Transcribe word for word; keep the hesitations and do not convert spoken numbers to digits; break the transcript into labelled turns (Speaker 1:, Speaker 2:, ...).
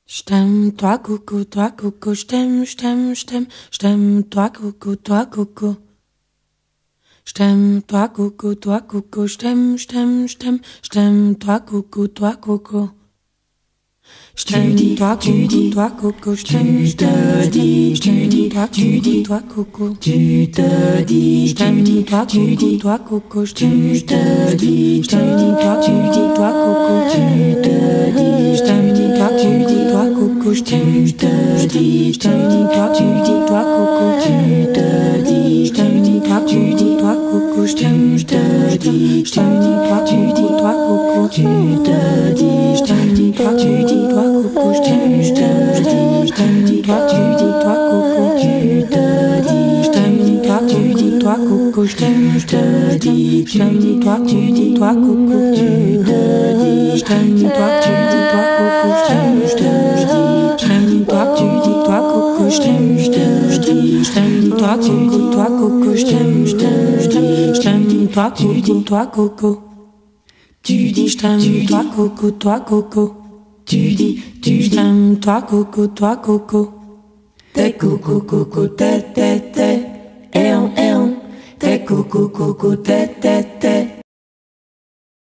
Speaker 1: J't'aime, toi coco, toi coco, j't'aime, j't'aime, j't'aime, j't'aime, toi coco, toi coco. J't'aime, toi coco, toi coco, j't'aime, j't'aime, j't'aime, j't'aime, toi coco, toi coco. J't'aime, toi coco, toi coco, j't'aime, j't'aime, j't'aime, toi coco, toi coco.
Speaker 2: Tu te dis,
Speaker 1: J't'aime, toi coco, toi coco, j't'aime,
Speaker 2: tu te dis,
Speaker 1: j't'aime, toi coco, toi coco.
Speaker 2: tu te dis,
Speaker 1: J't'aime, toi coco, toi coco, j't'aime,
Speaker 2: tu te dis,
Speaker 1: j't'aime, toi coco, toi coco.
Speaker 2: tu te dis,
Speaker 1: J't'aime, toi coco, toi coco, j't'aime, j't'aime, j't'aime, j't'aime, toi coco, toi coco.
Speaker 2: tu te dis,
Speaker 1: J't'aime, toi coco, toi coco, j't'aime, j't'aime, j't'aime, j't'aime, toi coco, toi coco.
Speaker 2: tu te dis,
Speaker 1: J't'aime, toi coco, toi coco, j't'aime, j't'aime, j't'aime, j't'aime, toi coco, toi coco. J't'aime, toi coco, toi coco, j't'aime, j't'aime, j't'aime, j't'aime, toi coco, toi coco, j't'aime, j't'aime, j't'aime, j't'aime, toi coco, toi coco, j't'aime, j't'aime, j't'aime, j't'aime, toi coco, toi coco.
Speaker 2: tu dis,
Speaker 1: J't'aime, toi coco, toi coco.
Speaker 2: tu dis, tu dis,
Speaker 1: J't'aime, toi coco, toi coco.
Speaker 2: t'es coco, coco, t'es, t'es, t'es, eh, on, eh, on, t'es coco, coco, t'es, t'es, t'es.